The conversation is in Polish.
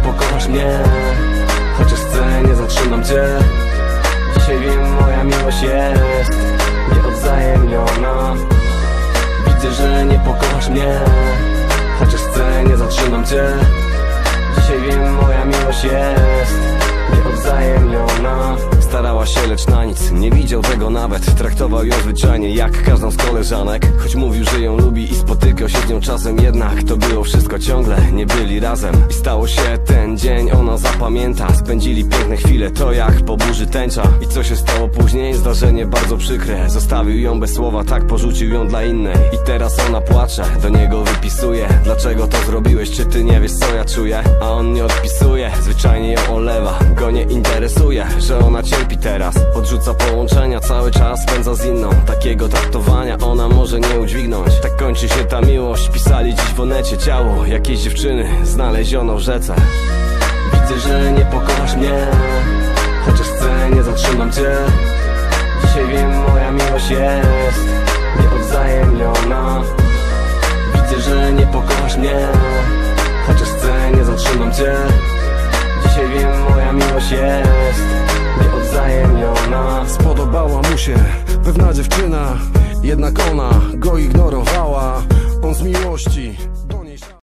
pokochasz mnie, chociaż chcę, nie zatrzymam cię. Dzisiaj wiem, moja miłość jest nieodwzajemniona. Widzę, że nie pokochasz mnie, chociaż chcę, nie zatrzymam cię. Dzisiaj wiem, moja miłość jest nieodwzajemniona. Starała się, lecz na nic, nie widział tego nawet. Traktował ją zwyczajnie jak każdą z koleżanek. Choć mówił, że ją lubi i spotykał się z nią czasem, jednak to było wszystko ciągle, nie byli razem. I stało się ten dzień, ona zapamięta. Spędzili piękne chwile, to jak po burzy tęcza. I co się stało później? Zdarzenie bardzo przykre. Zostawił ją bez słowa, tak porzucił ją dla innej. I teraz ona płacze, do niego wypisuje: dlaczego to zrobiłeś, czy ty nie wiesz, co ja czuję? A on nie odpisuje, zwyczajnie ją olewa. Go nie interesuje, że ona cierpi teraz. Odrzuca połączenia, cały czas spędza z inną. Takiego traktowania ona może nie udźwignąć. Tak kończy się ta miłość. Pisali dziś w onecie ciało jakiejś dziewczyny znaleziono w rzece. Widzę, że nie pokochasz mnie, chociaż chcę, nie zatrzymam cię. Dzisiaj wiem, moja miłość jest nieodwzajemniona. Widzę, że nie pokochasz mnie, chociaż chcę, nie zatrzymam cię. Dzisiaj wiem, moja miłość jest nieodwzajemniona. Spodobała mu się pewna dziewczyna, jednak ona go ignorowała. On z miłości